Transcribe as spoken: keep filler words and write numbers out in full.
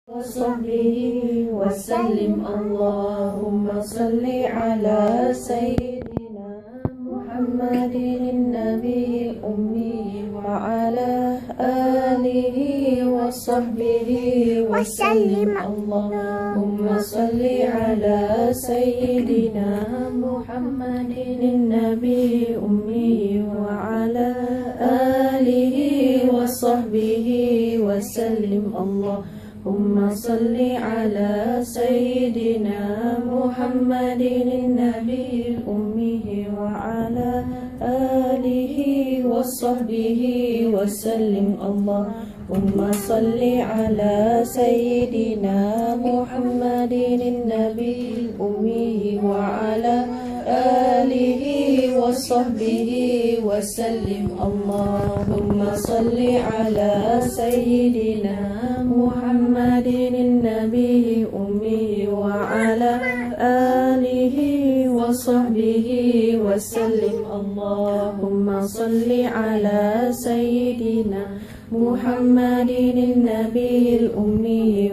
وصحبه وسلم. اللهم صل على سيدنا محمد النبي الأمي وعلى آله وصحبه وسلم. اللهم صل على سيدنا محمد النبي الأمي وعلى آله وصحبه وسلم. اللهم صل على سيدنا محمد النبي الأمي وعلى آله وصحبه وسلم. اللهم صل على سيدنا محمد النبي الأمي وعلى آله وصحبه وسلم. اللهم صل على سيدنا محمد النبي الأمي وعلى آله وصحبه وسلم. اللهم صل على سيدنا محمد النبي الأمي